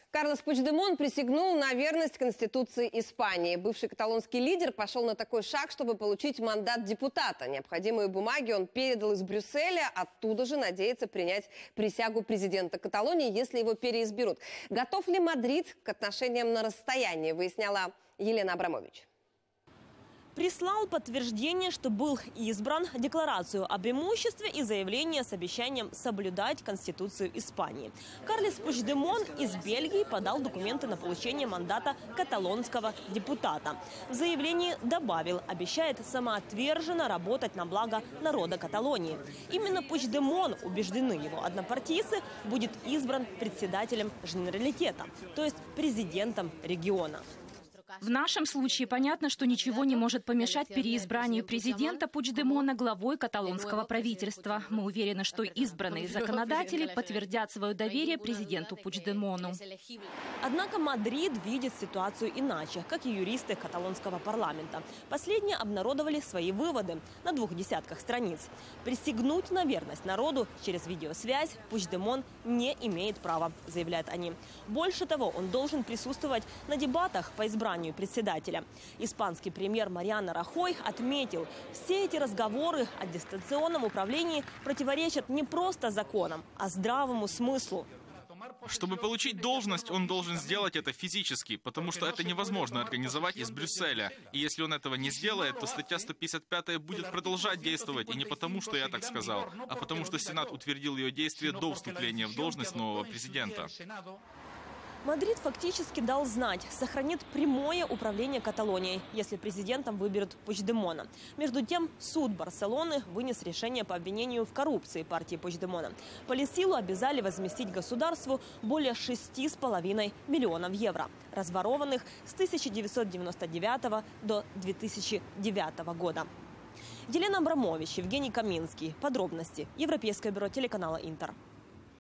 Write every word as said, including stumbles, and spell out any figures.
Карлес Пучдемон присягнул на верность Конституции Испании. Бывший каталонский лидер пошел на такой шаг, чтобы получить мандат депутата. Необходимые бумаги он передал из Брюсселя. Оттуда же надеется принять присягу президента Каталонии, если его переизберут. Готов ли Мадрид к отношениям на расстоянии, выясняла Елена Абрамович. Прислал подтверждение, что был избран, декларацию об имуществе и заявление с обещанием соблюдать Конституцию Испании. Карлес Пучдемон из Бельгии подал документы на получение мандата каталонского депутата. В заявлении добавил, обещает самоотверженно работать на благо народа Каталонии. Именно Пучдемон, убеждены его однопартийцы, будет избран председателем Женералитета, то есть президентом региона. В нашем случае понятно, что ничего не может помешать переизбранию президента Пучдемона главой каталонского правительства. Мы уверены, что избранные законодатели подтвердят свое доверие президенту Пучдемону. Однако Мадрид видит ситуацию иначе, как и юристы каталонского парламента. Последние обнародовали свои выводы на двух десятках страниц. Присягнуть на верность народу через видеосвязь Пучдемон не имеет права, заявляют они. Больше того, он должен присутствовать на дебатах по избранию председателя. Испанский премьер Мариано Рахой отметил, все эти разговоры о дистанционном управлении противоречат не просто законам, а здравому смыслу. Чтобы получить должность, он должен сделать это физически, потому что это невозможно организовать из Брюсселя. И если он этого не сделает, то статья сто пятьдесят пятая будет продолжать действовать. И не потому, что я так сказал, а потому, что Сенат утвердил ее действие до вступления в должность нового президента. Мадрид фактически дал знать, сохранит прямое управление Каталонией, если президентом выберут Пучдемона. Между тем, суд Барселоны вынес решение по обвинению в коррупции партии Пучдемона. Полисилу обязали возместить государству более шести с половиной миллионов евро, разворованных с тысяча девятьсот девяносто девятого до две тысячи девятого года. Елена Абрамович, Евгений Каминский. Подробности. Европейское бюро телеканала «Интер».